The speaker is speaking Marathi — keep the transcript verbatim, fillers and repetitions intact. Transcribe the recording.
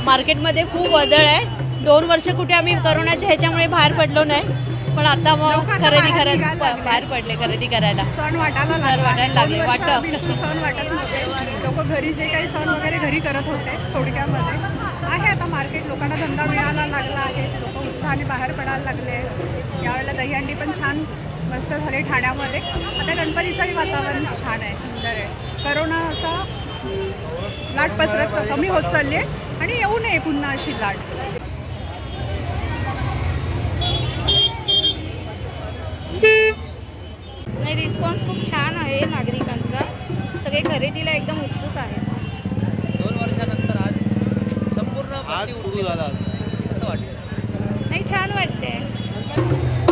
मार्केटमध्ये खूप बदल आहे। दोन वर्ष कुठे आम्ही करोनाच्या ह्याच्यामुळे बाहेर पडलो नाही, पण आता मग खरेदी करायला बाहेर पडले, खरेदी करायला सण वाटायला वाटायला लागले वाटतं सण वाटत नव्हते। लोक घरी जे काही सण वगैरे घरी करत होते थोडक्यामध्ये आहे आता मार्केट, लोकांना धंदा मिळायला लागला आहे, लोक उत्साहाने बाहेर पडायला लागले। यावेळेला दहीहंडी पण छान मस्त झाले ठाण्यामध्ये। आता गणपतीचंही वातावरण छान आहे, सुंदर आहे। करोना असा लाट पसरत कमी होत चालली आहे आणि येऊ नये पुन्हा अशी लाट। नाही, रिस्पॉन्स खूप छान आहे नागरिकांचा, सगळे खरेदीला एकदम उत्सुक आहेत। दोन वर्षानंतर आज संपूर्ण आज सुरू झाला, असं वाटतं। नाही, छान वाटतंय।